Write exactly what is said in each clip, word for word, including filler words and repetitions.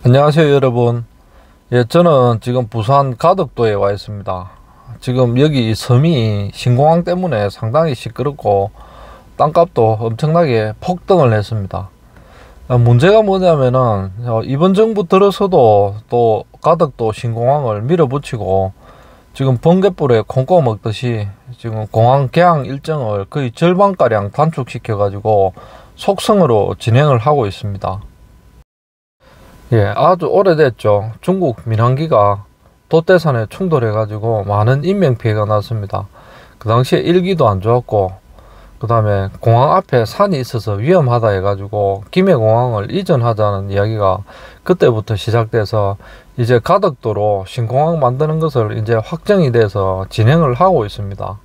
안녕하세요 여러분. 예, 저는 지금 부산 가덕도에 와 있습니다. 지금 여기 섬이 신공항 때문에 상당히 시끄럽고 땅값도 엄청나게 폭등을 했습니다. 문제가 뭐냐면은 이번 정부 들어서도 또 가덕도 신공항을 밀어붙이고 지금 번갯불에 콩고 먹듯이 지금 공항 개항 일정을 거의 절반가량 단축시켜 가지고 속성으로 진행을 하고 있습니다. 예, 아주 오래됐죠. 중국 민항기가 돛대산에 충돌해 가지고 많은 인명피해가 났습니다. 그 당시에 일기도 안 좋았고 그 다음에 공항 앞에 산이 있어서 위험하다 해가지고 김해공항을 이전하자는 이야기가 그때부터 시작돼서 이제 가덕도로 신공항 만드는 것을 이제 확정이 돼서 진행을 하고 있습니다.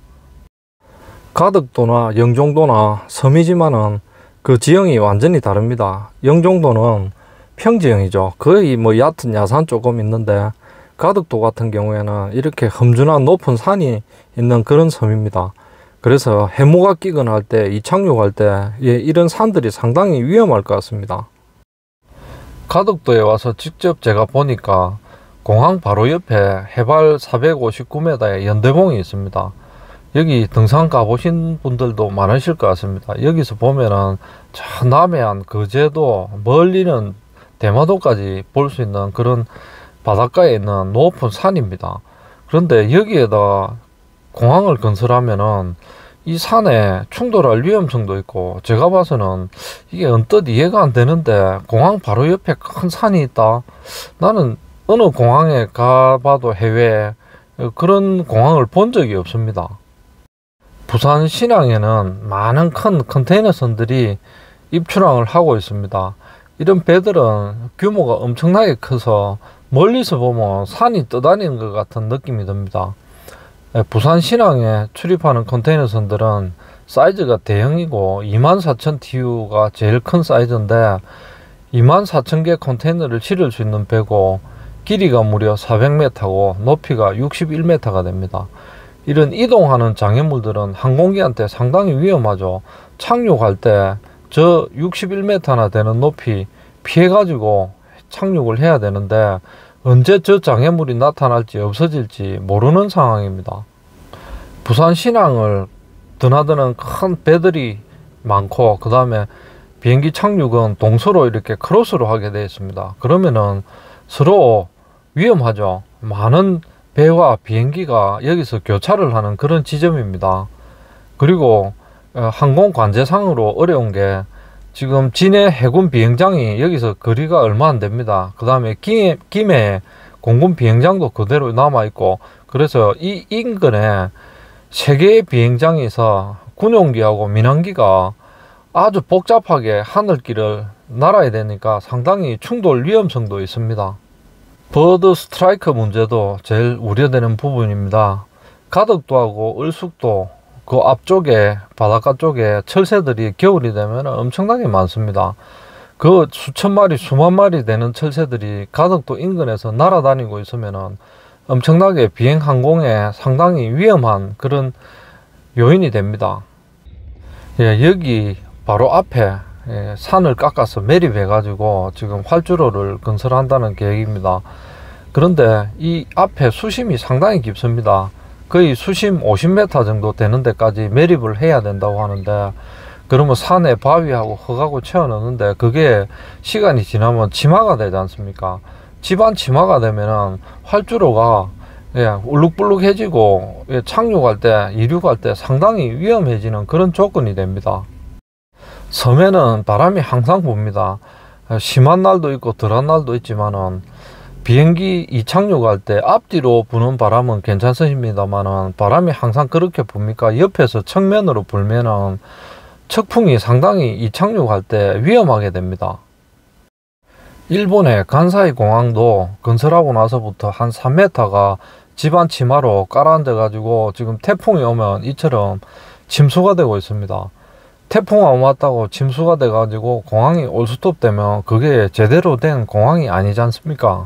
가덕도나 영종도나 섬이지만은 그 지형이 완전히 다릅니다. 영종도는 평지형이죠. 거의 뭐 얕은 야산 조금 있는데 가덕도 같은 경우에는 이렇게 험준한 높은 산이 있는 그런 섬입니다. 그래서 해무가 끼거나 할 때, 이착륙할 때 예, 이런 산들이 상당히 위험할 것 같습니다. 가덕도에 와서 직접 제가 보니까 공항 바로 옆에 해발 사백오십구 미터의 연대봉이 있습니다. 여기 등산 가보신 분들도 많으실 것 같습니다. 여기서 보면은 저 남해안 거제도 멀리는 대마도까지 볼 수 있는 그런 바닷가에 있는 높은 산입니다. 그런데 여기에다 공항을 건설하면은 이 산에 충돌할 위험성도 있고, 제가 봐서는 이게 언뜻 이해가 안 되는데 공항 바로 옆에 큰 산이 있다. 나는 어느 공항에 가봐도 해외에 그런 공항을 본 적이 없습니다. 부산 신항에는 많은 큰 컨테이너선들이 입출항을 하고 있습니다. 이런 배들은 규모가 엄청나게 커서 멀리서 보면 산이 떠다니는 것 같은 느낌이 듭니다. 부산 신항에 출입하는 컨테이너선들은 사이즈가 대형이고 이만 사천 티유가 제일 큰 사이즈인데 이만 사천 개 컨테이너를 실을 수 있는 배고 길이가 무려 사백 미터고 높이가 육십일 미터가 됩니다. 이런 이동하는 장애물들은 항공기한테 상당히 위험하죠. 착륙할 때 저 육십일 미터나 되는 높이 피해 가지고 착륙을 해야 되는데 언제 저 장애물이 나타날지 없어질지 모르는 상황입니다. 부산 신항을 드나드는 큰 배들이 많고 그 다음에 비행기 착륙은 동서로 이렇게 크로스로 하게 되어 있습니다. 그러면은 서로 위험하죠. 많은 배와 비행기가 여기서 교차를 하는 그런 지점입니다. 그리고 항공 관제상으로 어려운 게 지금 진해 해군 비행장이 여기서 거리가 얼마 안 됩니다. 그 다음에 김해, 김해 공군 비행장도 그대로 남아있고, 그래서 이 인근에 세 개의 비행장이 있어 군용기하고 민항기가 아주 복잡하게 하늘길을 날아야 되니까 상당히 충돌 위험성도 있습니다. 버드 스트라이크 문제도 제일 우려되는 부분입니다. 가덕도하고 을숙도 그 앞쪽에 바닷가 쪽에 철새들이 겨울이 되면 엄청나게 많습니다. 그 수천 마리 수만 마리 되는 철새들이 가덕도 인근에서 날아다니고 있으면 엄청나게 비행 항공에 상당히 위험한 그런 요인이 됩니다. 예, 여기 바로 앞에 예, 산을 깎아서 매립해 가지고 지금 활주로를 건설한다는 계획입니다. 그런데 이 앞에 수심이 상당히 깊습니다. 거의 수심 오십 미터 정도 되는 데까지 매립을 해야 된다고 하는데, 그러면 산에 바위하고 흙하고 채워 넣는데 그게 시간이 지나면 치마가 되지 않습니까? 집안 치마가 되면은 활주로가 예, 울룩불룩해지고 예, 착륙할 때 이륙할 때 상당히 위험해지는 그런 조건이 됩니다. 섬에는 바람이 항상 붑니다. 심한 날도 있고 덜한 날도 있지만은 비행기 이착륙할 때 앞뒤로 부는 바람은 괜찮습니다만은 바람이 항상 그렇게 붑니까? 옆에서 측면으로 불면은 측풍이 상당히 이착륙할 때 위험하게 됩니다. 일본의 간사이 공항도 건설하고 나서부터 한 삼 미터가 집안 치마로 깔아앉아 가지고 지금 태풍이 오면 이처럼 침수가 되고 있습니다. 태풍 안 왔다고 침수가 돼 가지고 공항이 올스톱 되면 그게 제대로 된 공항이 아니지 않습니까?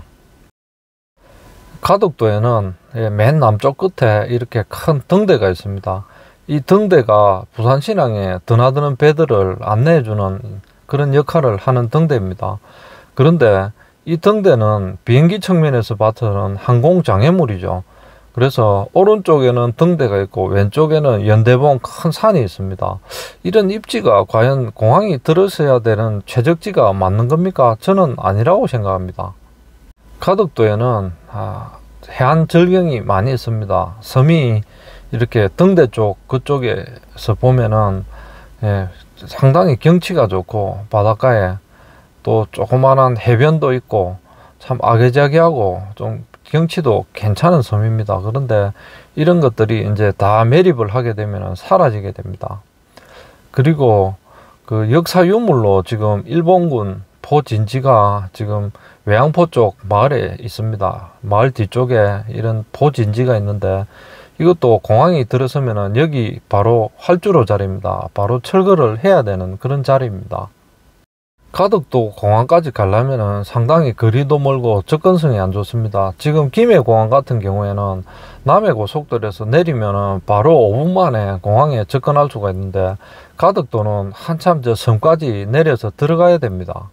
가덕도에는 맨 남쪽 끝에 이렇게 큰 등대가 있습니다. 이 등대가 부산 신항에 드나드는 배들을 안내해주는 그런 역할을 하는 등대입니다. 그런데 이 등대는 비행기 측면에서 봐서는 항공 장애물이죠. 그래서 오른쪽에는 등대가 있고 왼쪽에는 연대봉 큰 산이 있습니다. 이런 입지가 과연 공항이 들어서야 되는 최적지가 맞는 겁니까? 저는 아니라고 생각합니다. 가덕도에는 아, 해안 절경이 많이 있습니다. 섬이 이렇게 등대 쪽 그쪽에서 보면은 예, 상당히 경치가 좋고 바닷가에 또 조그마한 해변도 있고 참 아기자기하고 좀 경치도 괜찮은 섬입니다. 그런데 이런 것들이 이제 다 매립을 하게 되면 사라지게 됩니다. 그리고 그 역사 유물로 지금 일본군 포진지가 지금 외항포 쪽 마을에 있습니다. 마을 뒤쪽에 이런 포진지가 있는데 이것도 공항이 들어서면은 여기 바로 활주로 자리입니다. 바로 철거를 해야 되는 그런 자리입니다. 가덕도 공항까지 가려면은 상당히 거리도 멀고 접근성이 안 좋습니다. 지금 김해공항 같은 경우에는 남해고속도로에서 내리면은 바로 오 분 만에 공항에 접근할 수가 있는데 가덕도는 한참 저 섬까지 내려서 들어가야 됩니다.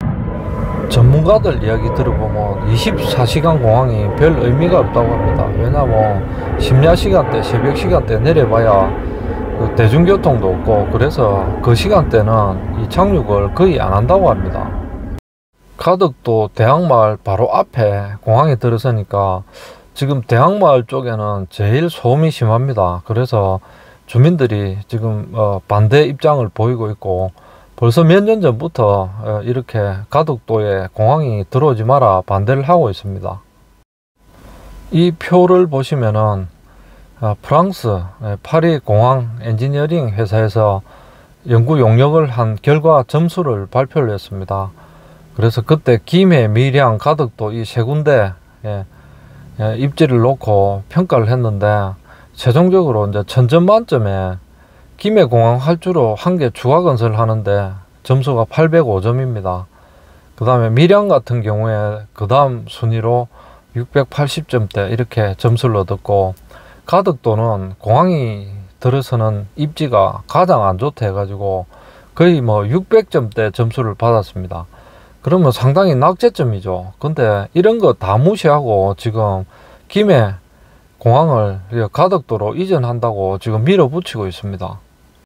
전문가들 이야기 들어보면 이십사 시간 공항이 별 의미가 없다고 합니다. 왜냐하면 심야 시간대, 새벽 시간대 내려봐야 그 대중교통도 없고 그래서 그 시간대는 이 착륙을 거의 안 한다고 합니다. 가덕도 대학마을 바로 앞에 공항에 들어서니까 지금 대학마을 쪽에는 제일 소음이 심합니다. 그래서 주민들이 지금 어 반대 입장을 보이고 있고 벌써 몇 년 전부터 이렇게 가덕도에 공항이 들어오지 마라 반대를 하고 있습니다. 이 표를 보시면은 프랑스 파리 공항 엔지니어링 회사에서 연구 용역을 한 결과 점수를 발표를 했습니다. 그래서 그때 김해, 밀양, 가덕도 이 세 군데 입지를 놓고 평가를 했는데 최종적으로 이제 천점 만점에 김해공항 활주로 한 개 추가 건설하는데 점수가 팔백오 점입니다. 그 다음에 밀양 같은 경우에 그 다음 순위로 육백팔십 점대 이렇게 점수를 얻었고 가덕도는 공항이 들어서는 입지가 가장 안 좋다 해가지고 거의 뭐 육백 점대 점수를 받았습니다. 그러면 상당히 낙제점이죠. 근데 이런 거 다 무시하고 지금 김해 공항을 가덕도로 이전한다고 지금 밀어붙이고 있습니다.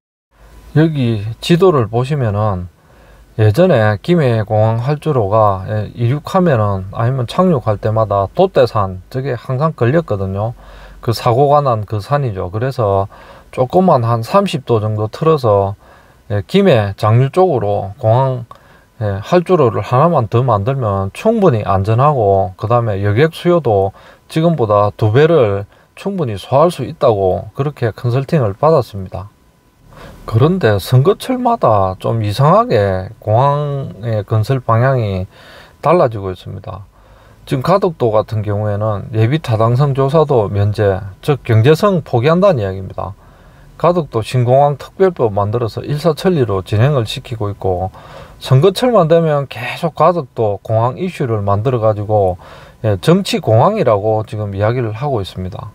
여기 지도를 보시면은 예전에 김해공항 활주로가 이륙하면은 아니면 착륙할 때마다 돛대산 저게 항상 걸렸거든요. 그 사고가 난 그 산이죠. 그래서 조금만 한 삼십 도 정도 틀어서 김해 장류 쪽으로 공항 활주로를 하나만 더 만들면 충분히 안전하고 그 다음에 여객 수요도 지금보다 두 배를 충분히 소화할 수 있다고 그렇게 컨설팅을 받았습니다. 그런데 선거철마다 좀 이상하게 공항의 건설 방향이 달라지고 있습니다. 지금 가덕도 같은 경우에는 예비 타당성 조사도 면제, 즉 경제성 포기한다는 이야기입니다. 가덕도 신공항 특별법 만들어서 일사천리로 진행을 시키고 있고 선거철만 되면 계속 가덕도 공항 이슈를 만들어 가지고 정치 공항이라고 지금 이야기를 하고 있습니다.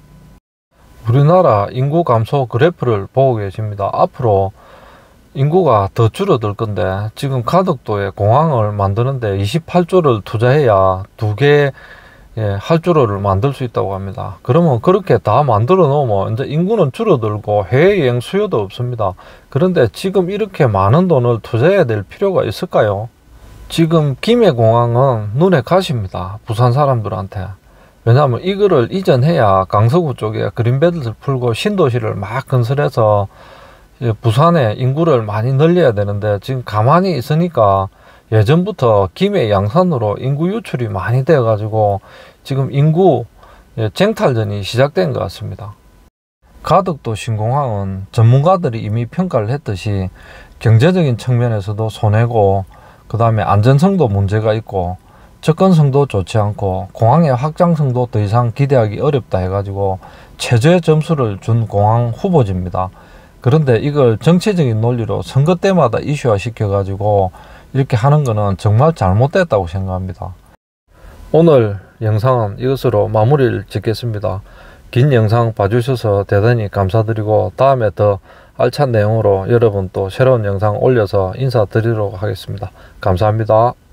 우리나라 인구 감소 그래프를 보고 계십니다. 앞으로 인구가 더 줄어들 건데 지금 가덕도에 공항을 만드는데 이십팔 조를 투자해야 두 개의 활주로를 만들 수 있다고 합니다. 그러면 그렇게 다 만들어 놓으면 이제 인구는 줄어들고 해외여행 수요도 없습니다. 그런데 지금 이렇게 많은 돈을 투자해야 될 필요가 있을까요? 지금 김해공항은 눈에 가십니다. 부산 사람들한테. 왜냐하면 이거를 이전해야 강서구 쪽에 그린벨트를 풀고 신도시를 막 건설해서 부산에 인구를 많이 늘려야 되는데 지금 가만히 있으니까 예전부터 김해 양산으로 인구 유출이 많이 되어 가지고 지금 인구 쟁탈전이 시작된 것 같습니다. 가덕도 신공항은 전문가들이 이미 평가를 했듯이 경제적인 측면에서도 손해고 그 다음에 안전성도 문제가 있고 접근성도 좋지 않고 공항의 확장성도 더 이상 기대하기 어렵다 해가지고 최저의 점수를 준 공항 후보지입니다. 그런데 이걸 정치적인 논리로 선거 때마다 이슈화 시켜가지고 이렇게 하는 거는 정말 잘못됐다고 생각합니다. 오늘 영상은 이것으로 마무리를 짓겠습니다. 긴 영상 봐주셔서 대단히 감사드리고 다음에 더 알찬 내용으로 여러분 또 새로운 영상 올려서 인사드리도록 하겠습니다. 감사합니다.